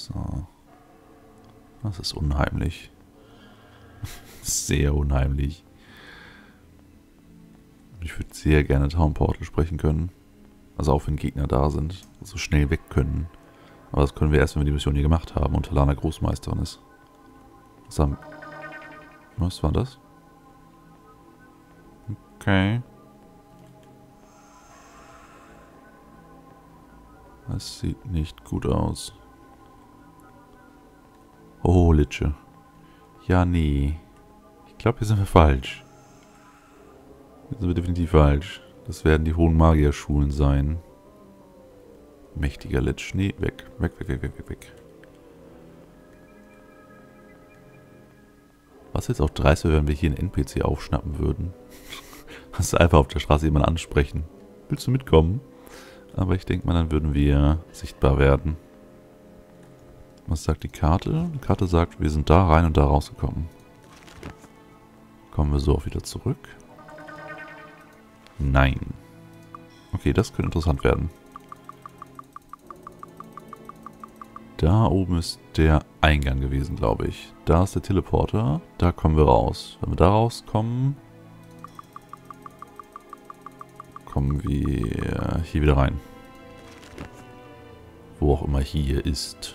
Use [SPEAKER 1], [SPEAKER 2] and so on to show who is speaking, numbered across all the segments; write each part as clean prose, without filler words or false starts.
[SPEAKER 1] So. Das ist unheimlich. Sehr unheimlich. Ich würde sehr gerne Town Portal sprechen können. Also auch wenn Gegner da sind. So schnell weg können. Aber das können wir erst, wenn wir die Mission hier gemacht haben und Talana Großmeisterin ist. Was war das? Okay. Das sieht nicht gut aus. Oh, Litsche. Ja, nee. Ich glaube, hier sind wir falsch. Hier sind wir definitiv falsch. Das werden die hohen Magierschulen sein. Mächtiger Litsch. Nee, weg. Weg, weg, weg, weg, weg, weg. Was jetzt auch dreist wäre, wenn wir hier einen NPC aufschnappen würden. Also einfach auf der Straße jemanden ansprechen. Willst du mitkommen? Aber ich denke mal, dann würden wir sichtbar werden. Was sagt die Karte? Die Karte sagt, wir sind da rein und da rausgekommen. Kommen wir so auch wieder zurück? Nein. Okay, das könnte interessant werden. Da oben ist der Eingang gewesen, glaube ich. Da ist der Teleporter. Da kommen wir raus. Wenn wir da rauskommen, kommen wir hier wieder rein. Wo auch immer hier ist.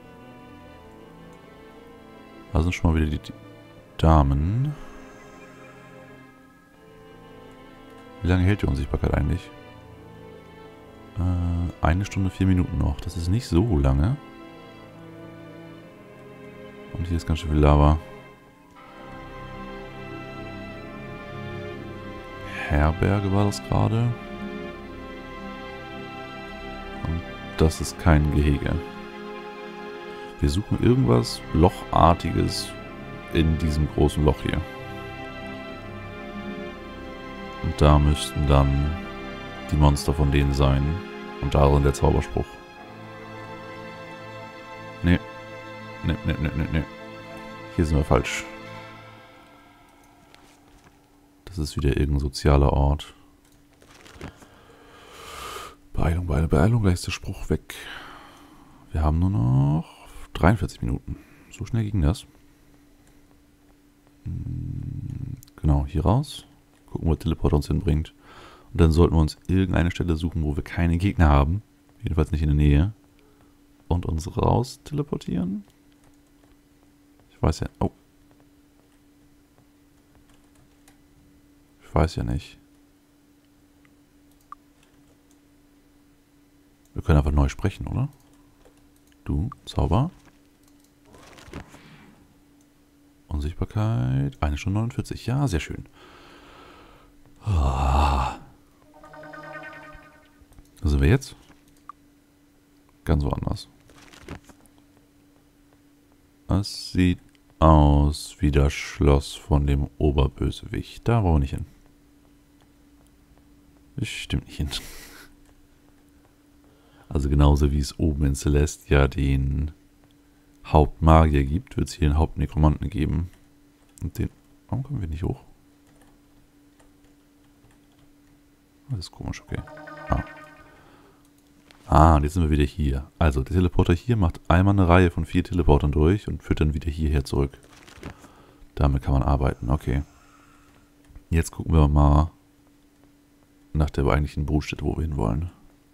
[SPEAKER 1] Da sind schon mal wieder die Damen. Wie lange hält die Unsichtbarkeit eigentlich? 1 Stunde 4 Minuten noch. Das ist nicht so lange. Und hier ist ganz schön viel Lava. Herberge war das gerade. Und das ist kein Gehege. Wir suchen irgendwas Lochartiges in diesem großen Loch hier. Und da müssten dann die Monster von denen sein. Und darin der Zauberspruch. Nee. Nee, nee, nee, nee, nee. Hier sind wir falsch. Das ist wieder irgendein sozialer Ort. Beeilung, Beeilung, Beeilung. Gleich ist der Spruch weg. Wir haben nur noch 43 Minuten. So schnell ging das. Genau, hier raus. Gucken, wo der Teleporter uns hinbringt. Und dann sollten wir uns irgendeine Stelle suchen, wo wir keine Gegner haben. Jedenfalls nicht in der Nähe. Und uns raus teleportieren. Ich weiß ja... Oh. Ich weiß ja nicht. Wir können einfach neu sprechen, oder? Du, Zauber. Unsichtbarkeit. 1 Stunde 49. Ja, sehr schön. Ah. Wo sind wir jetzt? Ganz woanders. Es sieht aus wie das Schloss von dem Oberbösewicht. Da wollen wir nicht hin. Das stimmt nicht hin. Also genauso wie es oben in Celestia den Hauptmagier gibt, wird es hier den Hauptnekromanten geben. Und den... Warum kommen wir nicht hoch? Das ist komisch, okay. Und jetzt sind wir wieder hier. Also, der Teleporter hier macht einmal eine Reihe von 4 Teleportern durch und führt dann wieder hierher zurück. Damit kann man arbeiten, okay. Jetzt gucken wir mal nach der eigentlichen Brutstätte, wo wir hinwollen.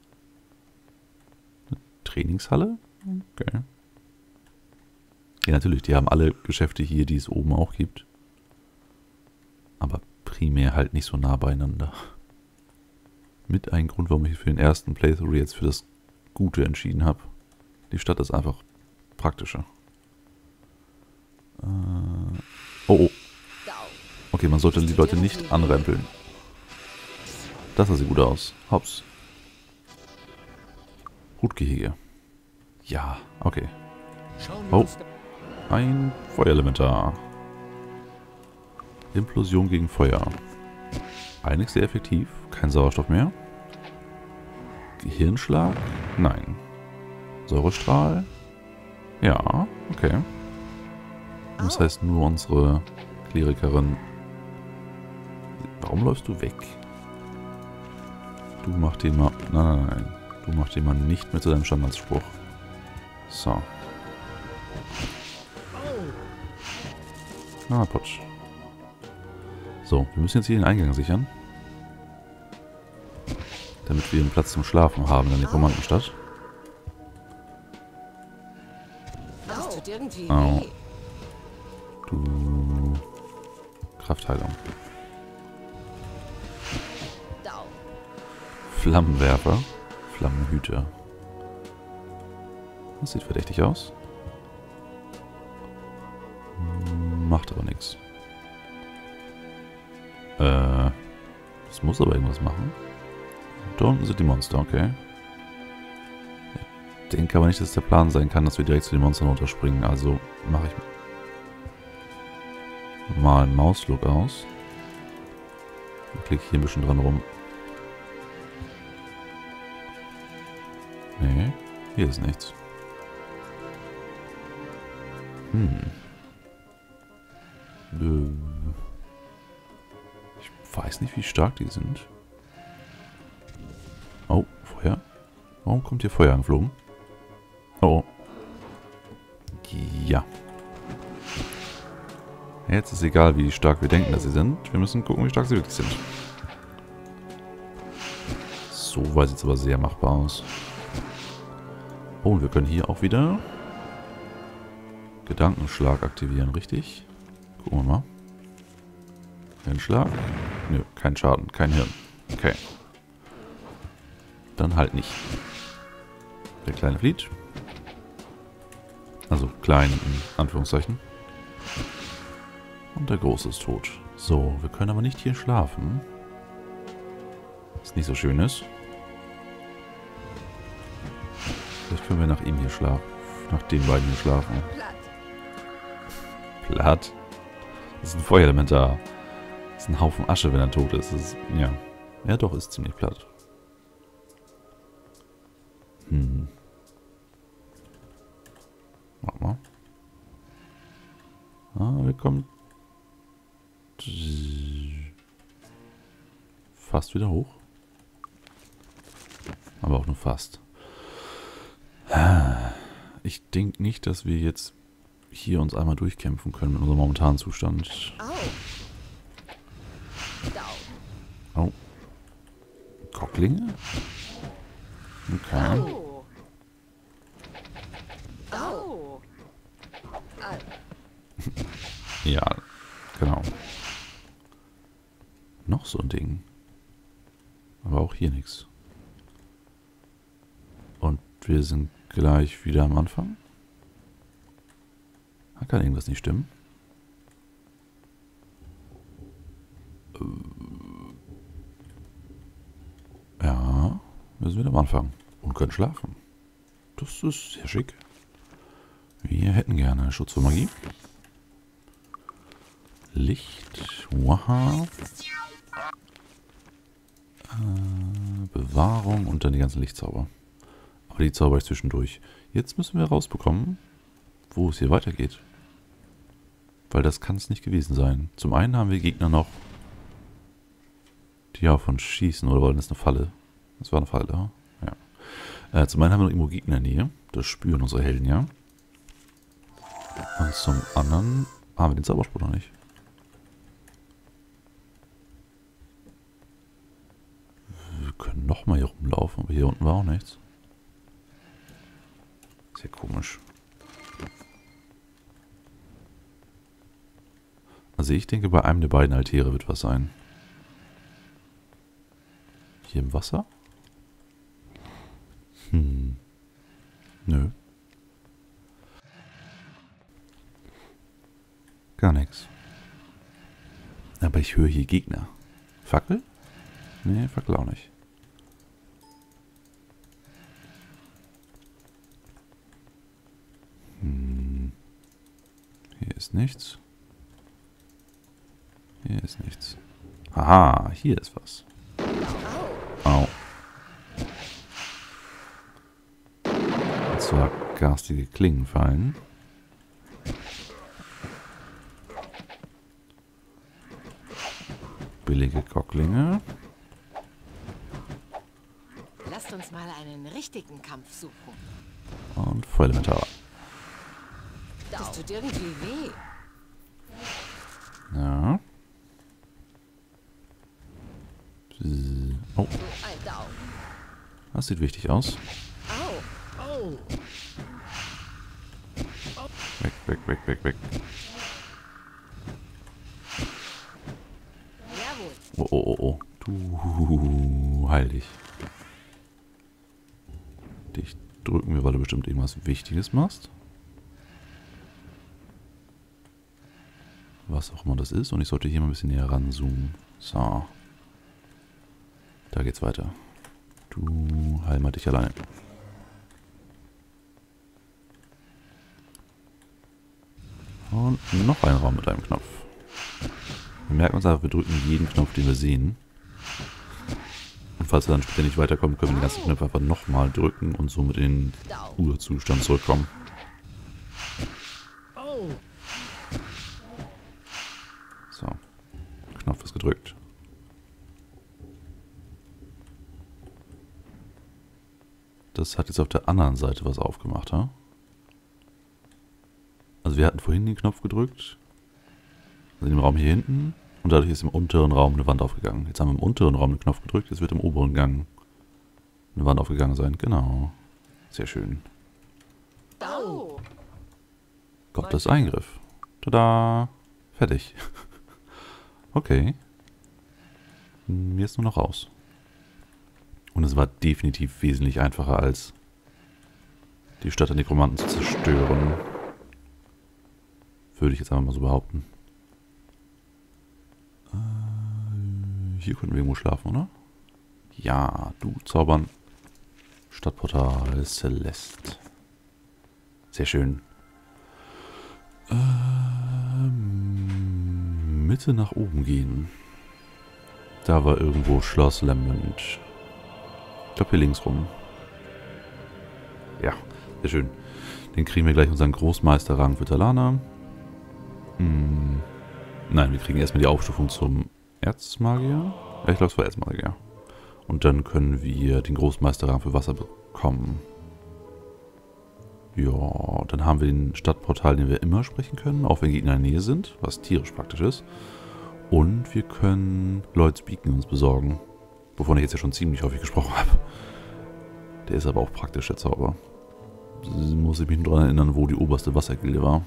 [SPEAKER 1] Eine Trainingshalle? Okay. Ja, natürlich, die haben alle Geschäfte hier, die es oben auch gibt. Aber primär halt nicht so nah beieinander. Mit ein Grund, warum ich für den ersten Playthrough jetzt für das Gute entschieden habe. Die Stadt ist einfach praktischer. Oh. Okay, man sollte die Leute nicht anrempeln. Das sieht gut aus. Hops. Hutgehege. Ja, okay. Oh. Ein Feuerelementar. Implosion gegen Feuer. Eigentlich sehr effektiv. Kein Sauerstoff mehr. Gehirnschlag? Nein. Säurestrahl? Ja, okay. Das heißt nur unsere Klerikerin. Warum läufst du weg? Du mach den mal... Nein. Du mach den mal nicht mit zu deinem Standardspruch. So. Ah, Potsch. So, wir müssen jetzt hier den Eingang sichern. Damit wir einen Platz zum Schlafen haben in der Kommandenstadt.
[SPEAKER 2] Das tut irgendwie
[SPEAKER 1] Au.
[SPEAKER 2] weh.
[SPEAKER 1] Du... Kraftheilung.
[SPEAKER 2] Dau.
[SPEAKER 1] Flammenwerfer. Flammenhüter. Das sieht verdächtig aus. Macht aber nichts. Das muss aber irgendwas machen. Da unten sind die Monster, okay. Ich denke aber nicht, dass der Plan sein kann, dass wir direkt zu den Monstern runterspringen. Also mache ich mal einen Mauslook aus. Und klicke hier ein bisschen dran rum. Nee, hier ist nichts. Ich weiß nicht, wie stark die sind. Oh, Feuer. Warum kommt hier Feuer angeflogen? Oh. Ja. Jetzt ist egal, wie stark wir denken, dass sie sind. Wir müssen gucken, wie stark sie wirklich sind. So weit sieht es aber sehr machbar aus. Oh, und wir können hier auch wieder Gedankenschlag aktivieren, richtig? Gucken wir mal. Hirnschlag? Nö, kein Schaden, kein Hirn. Okay. Dann halt nicht. Der Kleine flieht. Also klein in Anführungszeichen. Und der Große ist tot. So, wir können aber nicht hier schlafen. Was nicht so schön ist. Vielleicht können wir nach ihm hier schlafen. Nach den beiden hier schlafen.
[SPEAKER 2] Platt.
[SPEAKER 1] Platt? Das ist ein Feuerelementar. Das ist ein Haufen Asche, wenn er tot ist. Das ist, ja. Ja doch, ist ziemlich platt. Warte mal. Ah, wir kommen fast wieder hoch. Aber auch nur fast. Ich denke nicht, dass wir jetzt hier uns einmal durchkämpfen können mit unserem momentanen Zustand.
[SPEAKER 2] Au. Dau.
[SPEAKER 1] Oh. Kocklinge? Okay.
[SPEAKER 2] Au. Au. Au.
[SPEAKER 1] Ja, genau. Noch so ein Ding. Aber auch hier nichts. Und wir sind gleich wieder am Anfang. Da kann irgendwas nicht stimmen. Ja, wir sind wieder am Anfang. Und können schlafen. Das ist sehr schick. Wir hätten gerne Schutz vor Magie. Licht. Wow. Bewahrung und dann die ganzen Lichtzauber. Aber die zauber ich zwischendurch. Jetzt müssen wir rausbekommen, wo es hier weitergeht. Weil das kann es nicht gewesen sein. Zum einen haben wir Gegner noch, die auf uns schießen. Oder war das eine Falle? Das war eine Falle, ja. Zum einen haben wir noch irgendwo Gegner in der Nähe. Das spüren unsere Helden, ja. Und zum anderen haben wir den Zauberspruch noch nicht. Wir können nochmal hier rumlaufen, aber hier unten war auch nichts. Sehr komisch. Also ich denke, bei einem der beiden Altäre wird was sein. Hier im Wasser? Nö. Gar nichts. Aber ich höre hier Gegner. Fackel? Nee, Fackel auch nicht. Hier ist nichts. Hier ist nichts. Aha, hier ist was. Au. Und zwar garstige Klingenfallen. Billige Kocklinge.
[SPEAKER 2] Lasst uns mal einen richtigen Kampf suchen.
[SPEAKER 1] Und Feuerelementar.
[SPEAKER 2] Das tut irgendwie weh.
[SPEAKER 1] Ja. Oh,
[SPEAKER 2] Ein Daumen.
[SPEAKER 1] das sieht wichtig aus.
[SPEAKER 2] Au.
[SPEAKER 1] Weg, weg, weg, weg, weg.
[SPEAKER 2] Jawohl.
[SPEAKER 1] Oh, oh, oh, oh. Du, heil dich. Dich drücken wir, weil du bestimmt irgendwas Wichtiges machst. Was auch immer das ist. Und ich sollte hier mal ein bisschen näher ranzoomen. So. Da geht's weiter. Du heil mal dich alleine. Und noch ein Raum mit einem Knopf. Wir merken uns einfach, wir drücken jeden Knopf, den wir sehen. Und falls wir dann später nicht weiterkommen, können wir den ganzen Knopf einfach nochmal drücken und somit in den Urzustand zurückkommen. So. Knopf ist gedrückt. Das hat jetzt auf der anderen Seite was aufgemacht, ha? Also wir hatten vorhin den Knopf gedrückt. Also in dem Raum hier hinten. Und dadurch ist im unteren Raum eine Wand aufgegangen. Jetzt haben wir im unteren Raum den Knopf gedrückt. Jetzt wird im oberen Gang eine Wand aufgegangen sein. Genau. Sehr schön.
[SPEAKER 2] Au.
[SPEAKER 1] Gottes Eingriff. Tada. Fertig. Okay. Jetzt nur noch raus. Und es war definitiv wesentlich einfacher, als die Stadt der Nekromanten zu zerstören. Würde ich jetzt einfach mal so behaupten. Hier könnten wir irgendwo schlafen, oder? Ja, du zaubern. Stadtportal Celeste. Sehr schön. Mitte nach oben gehen. Da war irgendwo Schloss Lambent. Ich glaube hier links rum. Ja, sehr schön. Den kriegen wir gleich unseren Großmeisterrang für Talana. Nein, wir kriegen erstmal die Aufstufung zum Erzmagier. Ja, ich glaube, es war Erzmagier. Und dann können wir den Großmeisterrang für Wasser bekommen. Ja, dann haben wir den Stadtportal, den wir immer sprechen können, auch wenn Gegner in der Nähe sind, was tierisch praktisch ist. Und wir können Lloyd's Beacon uns besorgen. Wovon ich jetzt ja schon ziemlich häufig gesprochen habe. Der ist aber auch praktisch, der Zauber. Muss ich mich nur daran erinnern, wo die oberste Wassergilde war.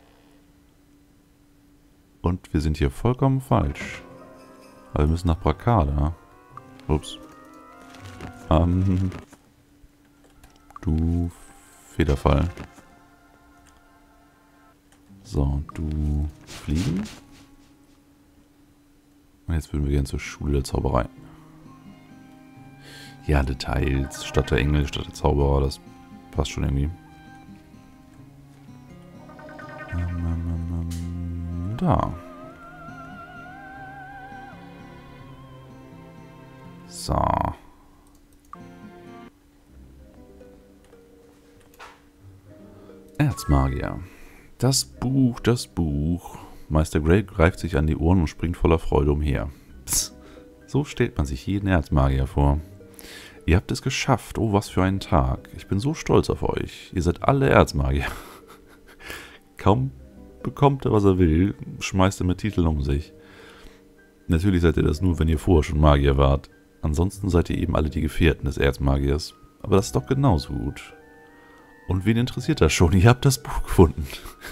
[SPEAKER 1] Und wir sind hier vollkommen falsch. Weil wir müssen nach Brakada. Ups. Du Federfall. So, du fliegen. Und jetzt würden wir gerne zur Schule der Zauberei. Ja, Details. Stadt der Engel, Stadt der Zauberer, das passt schon irgendwie. Da. So. Erzmagier. Das Buch, das Buch. Meister Grey greift sich an die Ohren und springt voller Freude umher. Psst. So stellt man sich jeden Erzmagier vor. Ihr habt es geschafft. Oh, was für ein Tag. Ich bin so stolz auf euch. Ihr seid alle Erzmagier. Kaum bekommt er, was er will, schmeißt er mit Titeln um sich. Natürlich seid ihr das nur, wenn ihr vorher schon Magier wart. Ansonsten seid ihr eben alle die Gefährten des Erzmagiers. Aber das ist doch genauso gut. Und wen interessiert das schon? Ihr habt das Buch gefunden.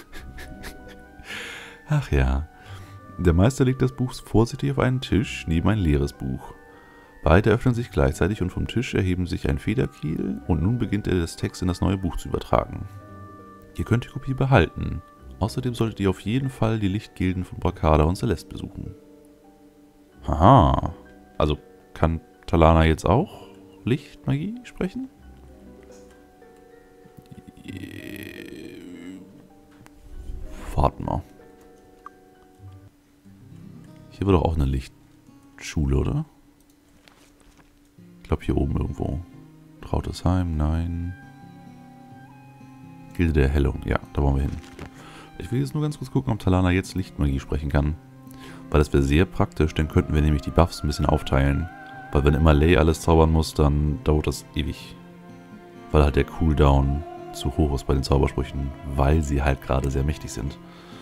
[SPEAKER 1] Ach ja. Der Meister legt das Buch vorsichtig auf einen Tisch neben ein leeres Buch. Beide öffnen sich gleichzeitig und vom Tisch erheben sich ein Federkiel und nun beginnt er, das Text in das neue Buch zu übertragen. Ihr könnt die Kopie behalten. Außerdem solltet ihr auf jeden Fall die Lichtgilden von Brakada und Celeste besuchen. Haha. Also kann Talana jetzt auch Lichtmagie sprechen? Warten wir. Hier war doch auch eine Lichtschule, oder? Ich glaube hier oben irgendwo. Trautesheim, nein. Gilde der Erhellung, ja, da wollen wir hin. Ich will jetzt nur ganz kurz gucken, ob Talana jetzt Lichtmagie sprechen kann. Weil das wäre sehr praktisch, dann könnten wir nämlich die Buffs ein bisschen aufteilen. Weil wenn immer Lay alles zaubern muss, dann dauert das ewig. Weil halt der Cooldown zu hoch ist bei den Zaubersprüchen, weil sie halt gerade sehr mächtig sind.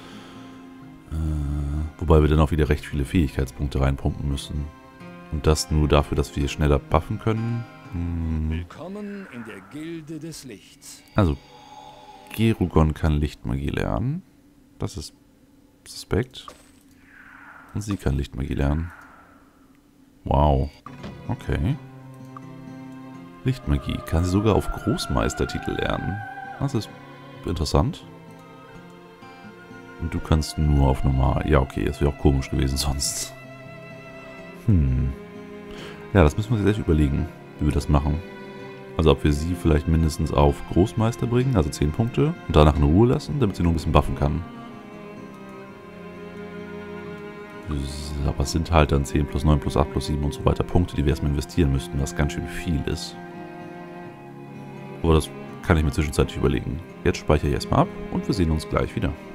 [SPEAKER 1] Wobei wir dann auch wieder recht viele Fähigkeitspunkte reinpumpen müssen. Und das nur dafür, dass wir schneller buffen können.
[SPEAKER 3] Willkommen in der Gilde des Lichts.
[SPEAKER 1] Also, Gerugon kann Lichtmagie lernen. Das ist suspekt. Und sie kann Lichtmagie lernen. Wow. Okay. Lichtmagie kann sie sogar auf Großmeistertitel lernen. Das ist interessant. Und du kannst nur auf normal. Ja, okay, das wäre auch komisch gewesen sonst. Ja, das müssen wir uns jetzt echt überlegen, wie wir das machen. Also ob wir sie vielleicht mindestens auf Großmeister bringen, also 10 Punkte, und danach in Ruhe lassen, damit sie nur ein bisschen buffen kann. Aber es sind halt dann 10 plus 9 plus 8 plus 7 und so weiter Punkte, die wir erstmal investieren müssten, was ganz schön viel ist. Aber das kann ich mir zwischenzeitlich überlegen. Jetzt speichere ich erstmal ab und wir sehen uns gleich wieder.